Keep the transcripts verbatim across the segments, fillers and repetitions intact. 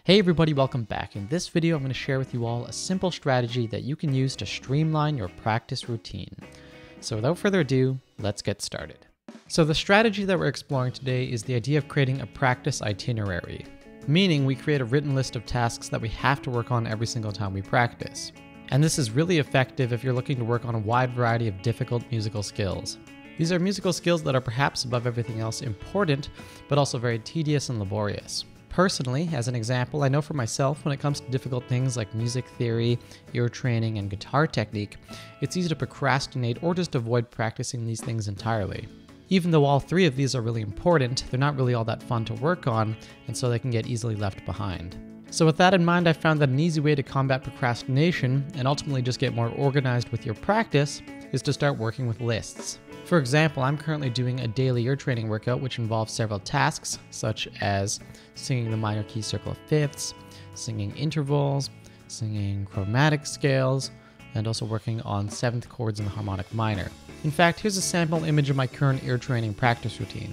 Hey everybody, welcome back. In this video, I'm going to share with you all a simple strategy that you can use to streamline your practice routine. So without further ado, let's get started. So the strategy that we're exploring today is the idea of creating a practice itinerary, meaning we create a written list of tasks that we have to work on every single time we practice. And this is really effective if you're looking to work on a wide variety of difficult musical skills. These are musical skills that are perhaps above everything else important, but also very tedious and laborious. Personally, as an example, I know for myself when it comes to difficult things like music theory, ear training, and guitar technique, it's easy to procrastinate or just avoid practicing these things entirely. Even though all three of these are really important, they're not really all that fun to work on, and so they can get easily left behind. So with that in mind, I found that an easy way to combat procrastination and ultimately just get more organized with your practice is to start working with lists. For example, I'm currently doing a daily ear training workout which involves several tasks, such as singing the minor key circle of fifths, singing intervals, singing chromatic scales, and also working on seventh chords in the harmonic minor. In fact, here's a sample image of my current ear training practice routine.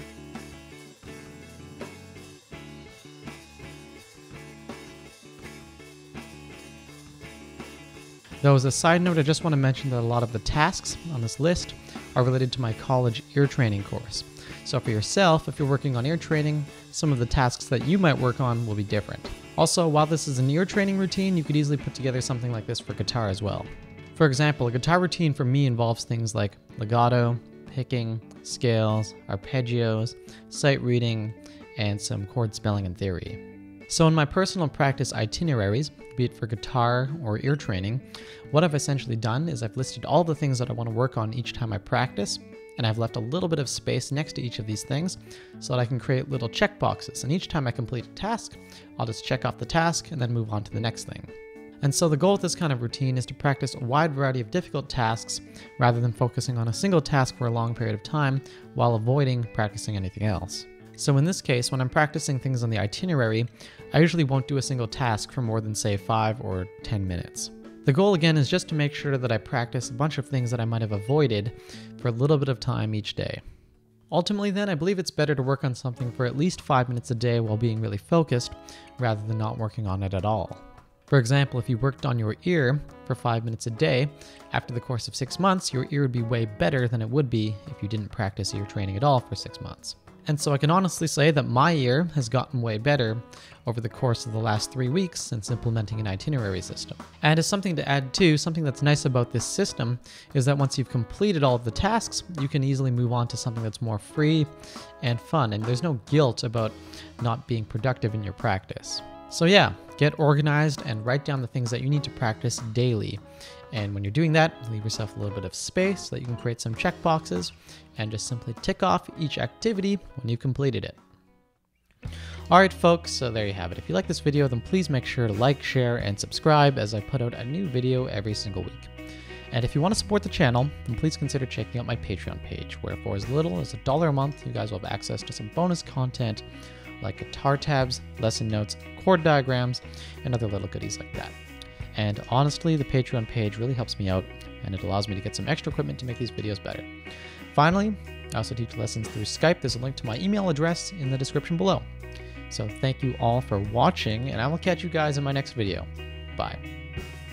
Though as a side note, I just want to mention that a lot of the tasks on this list are related to my college ear training course. So for yourself, if you're working on ear training, some of the tasks that you might work on will be different. Also, while this is an ear training routine, you could easily put together something like this for guitar as well. For example, a guitar routine for me involves things like legato, picking, scales, arpeggios, sight reading, and some chord spelling and theory. So in my personal practice itineraries, be it for guitar or ear training, what I've essentially done is I've listed all the things that I want to work on each time I practice, and I've left a little bit of space next to each of these things so that I can create little checkboxes. And each time I complete a task, I'll just check off the task and then move on to the next thing. And so the goal with this kind of routine is to practice a wide variety of difficult tasks rather than focusing on a single task for a long period of time while avoiding practicing anything else. So in this case, when I'm practicing things on the itinerary, I usually won't do a single task for more than say five or ten minutes. The goal again is just to make sure that I practice a bunch of things that I might have avoided for a little bit of time each day. Ultimately then, I believe it's better to work on something for at least five minutes a day while being really focused, rather than not working on it at all. For example, if you worked on your ear for five minutes a day, after the course of six months, your ear would be way better than it would be if you didn't practice ear training at all for six months. And so I can honestly say that my ear has gotten way better over the course of the last three weeks since implementing an itinerary system. And as something to add too, something that's nice about this system is that once you've completed all of the tasks, you can easily move on to something that's more free and fun, and there's no guilt about not being productive in your practice. So yeah, get organized and write down the things that you need to practice daily. And when you're doing that, leave yourself a little bit of space so that you can create some checkboxes and just simply tick off each activity when you've completed it. Alright folks, so there you have it. If you like this video, then please make sure to like, share, and subscribe as I put out a new video every single week. And if you want to support the channel, then please consider checking out my Patreon page, where for as little as a dollar a month, you guys will have access to some bonus content like guitar tabs, lesson notes, chord diagrams, and other little goodies like that. And honestly, the Patreon page really helps me out, and it allows me to get some extra equipment to make these videos better. Finally, I also teach lessons through Skype. There's a link to my email address in the description below. So thank you all for watching, and I will catch you guys in my next video. Bye.